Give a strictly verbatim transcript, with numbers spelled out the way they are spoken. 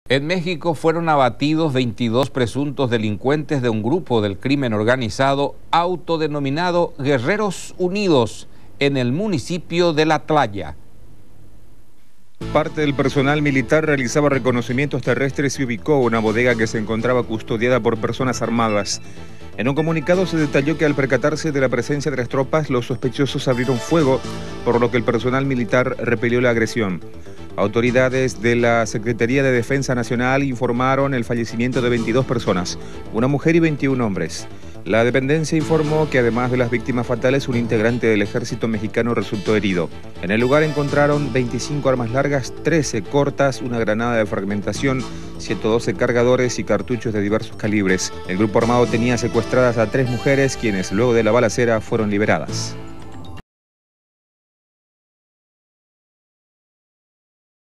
En México fueron abatidos veintidós presuntos delincuentes de un grupo del crimen organizado autodenominado Guerreros Unidos en el municipio de La Tlaya. Parte del personal militar realizaba reconocimientos terrestres y ubicó una bodega que se encontraba custodiada por personas armadas. En un comunicado se detalló que al percatarse de la presencia de las tropas, los sospechosos abrieron fuego, por lo que el personal militar repelió la agresión. Autoridades de la Secretaría de Defensa Nacional informaron el fallecimiento de veintidós personas, una mujer y veintiún hombres. La dependencia informó que además de las víctimas fatales, un integrante del ejército mexicano resultó herido. En el lugar encontraron veinticinco armas largas, trece cortas, una granada de fragmentación, ciento doce cargadores y cartuchos de diversos calibres. El grupo armado tenía secuestradas a tres mujeres, quienes luego de la balacera fueron liberadas.